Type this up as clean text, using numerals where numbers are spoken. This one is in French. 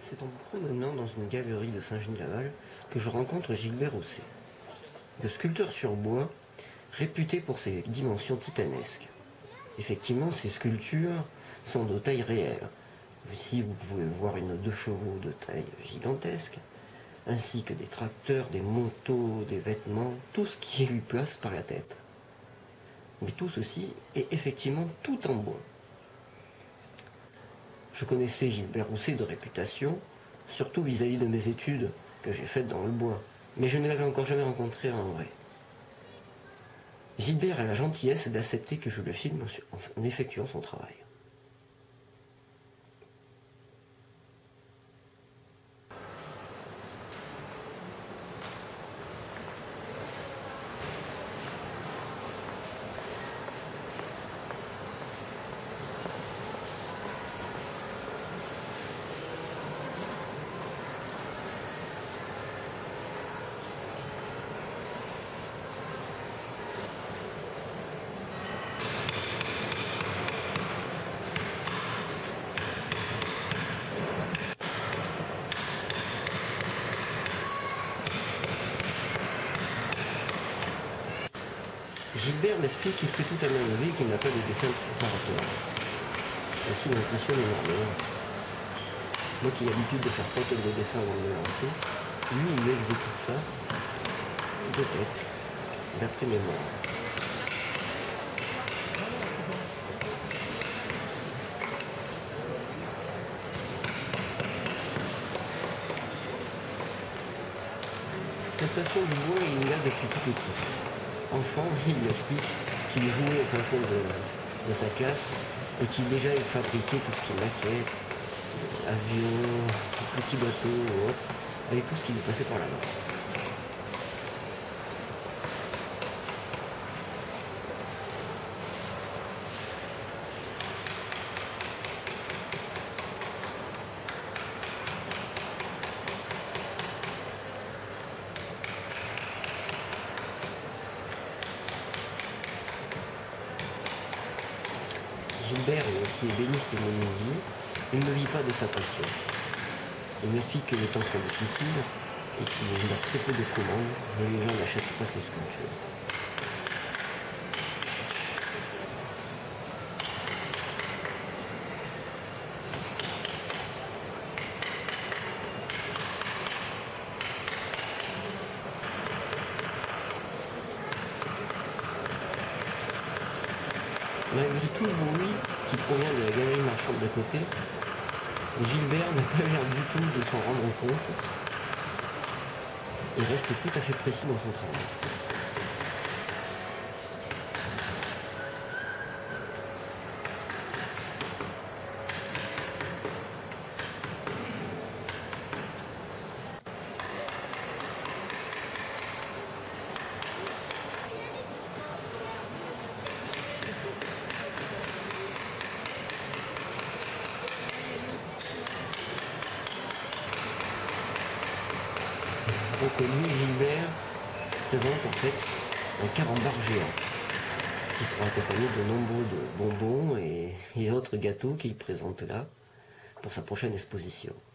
C'est en me promenant dans une galerie de Saint-Genis-Laval que je rencontre Gilbert Rousset, le sculpteur sur bois réputé pour ses dimensions titanesques. Effectivement, ces sculptures sont de taille réelle. Ici, vous pouvez voir une 2 chevaux de taille gigantesque, ainsi que des tracteurs, des motos, des vêtements, tout ce qui lui passe par la tête. Mais tout ceci est effectivement tout en bois. Je connaissais Gilbert Rousset de réputation, surtout vis-à-vis de mes études que j'ai faites dans le bois, mais je ne l'avais encore jamais rencontré en vrai. Gilbert a la gentillesse d'accepter que je le filme en effectuant son travail. Gilbert m'explique qu'il fait tout à main levée et qu'il n'a pas de dessin préparatoire. Ceci m'impressionne énormément. Moi qui ai l'habitude de faire plein de dessins avant de me lancer, lui il exécute ça de tête, d'après mémoire. Cette passion du bois, il l'a depuis tout petit. Enfant, il m'explique qu'il jouait au fin fond de sa classe et qu'il déjà il fabriquait tout ce qui est maquette, avions, petits bateaux ou autres, avec tout ce qui lui passait par la main. Gilbert est aussi ébéniste et menuisier, il ne vit pas de sa passion. Il m'explique que les temps sont difficiles et qu'il a très peu de commandes, mais les gens n'achètent pas ses sculptures. Malgré tout le bruit qui provient de la galerie marchande d'à côté, Gilbert n'a pas l'air du tout de s'en rendre compte et reste tout à fait précis dans son travail. Donc lui, Gilbert, présente en fait un carambar géant qui sera accompagné de nombreux bonbons et autres gâteaux qu'il présente là pour sa prochaine exposition.